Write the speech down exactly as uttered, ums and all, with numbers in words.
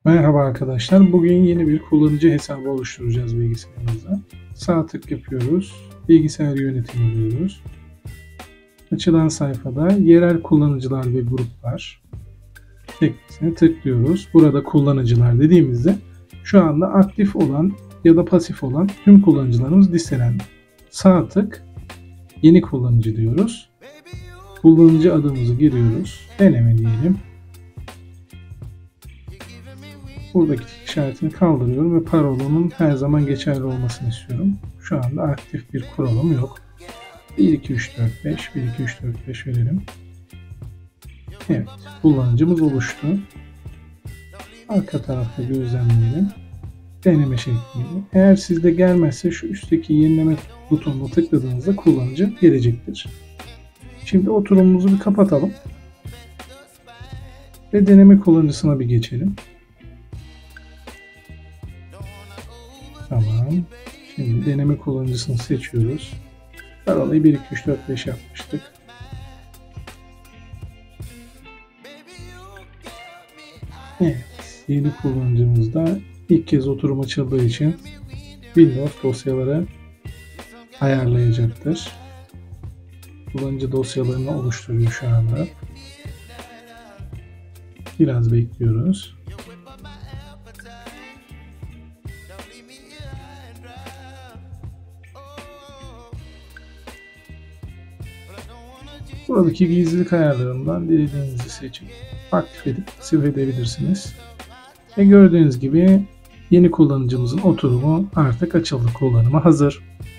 Merhaba arkadaşlar. Bugün yeni bir kullanıcı hesabı oluşturacağız bilgisayarımızda. Sağ tık yapıyoruz. Bilgisayar yönetimi diyoruz. Açılan sayfada yerel kullanıcılar ve gruplar sekmesine tıklıyoruz. Burada kullanıcılar dediğimizde şu anda aktif olan ya da pasif olan tüm kullanıcılarımız listelendi. Sağ tık yeni kullanıcı diyoruz. Kullanıcı adımızı giriyoruz. Deneme diyelim. Buradaki işaretini kaldırıyorum ve parolanın her zaman geçerli olmasını istiyorum. Şu anda aktif bir kuralım yok. bir iki üç dört beş bir iki üç dört beş verelim. Evet, kullanıcımız oluştu. Arka tarafta gözlemleyelim. Deneme şeklinde. Eğer sizde gelmezse şu üstteki yenileme butonuna tıkladığınızda kullanıcı gelecektir. Şimdi oturumumuzu bir kapatalım. Ve deneme kullanıcısına bir geçelim. Tamam. Şimdi deneme kullanıcısını seçiyoruz. Parolayı bir iki üç dört beş yapmıştık. Evet. Yeni kullanıcımızda ilk kez oturum açıldığı için Windows dosyaları ayarlayacaktır. Kullanıcı dosyalarını oluşturuyor şu anda. Biraz bekliyoruz. Buradaki gizlilik ayarlarından dilediğinizi seçip aktif edip silebilirsiniz. Ve gördüğünüz gibi yeni kullanıcımızın oturumu artık açıldı, kullanıma hazır.